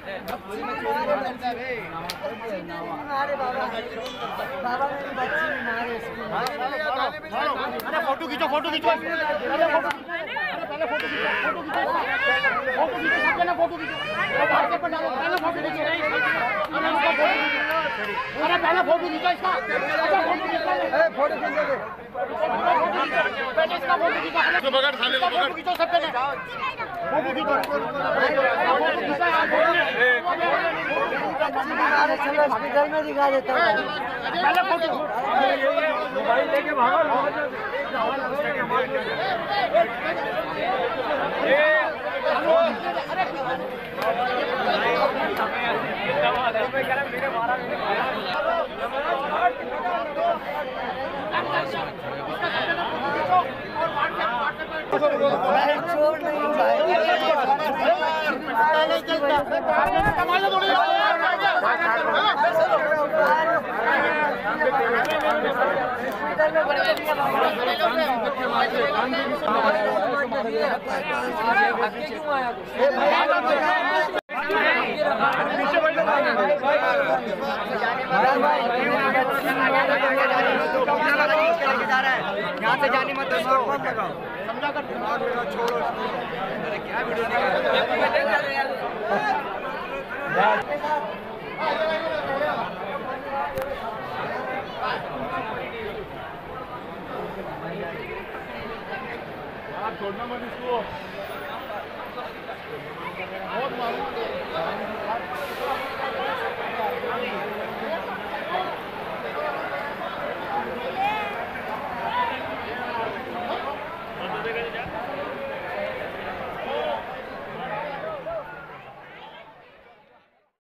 अरे फोटो खींचो फोटो खींचो पहले फोटो खींचो सबके ना फोटो खींचो पहले फोटो खींचो अरे पहले फोटो खींचो इसका फोटो खींचो पहले इसका फोटो खींचो फोटो खींचो सबके ना फोटो खींचो हॉस्पिटल में दिखा देता हूँ पहले फोटो मोबाइल लेके भागो यहाँ से जाने मत समझा कर छोड़ो। अरे क्या वीडियो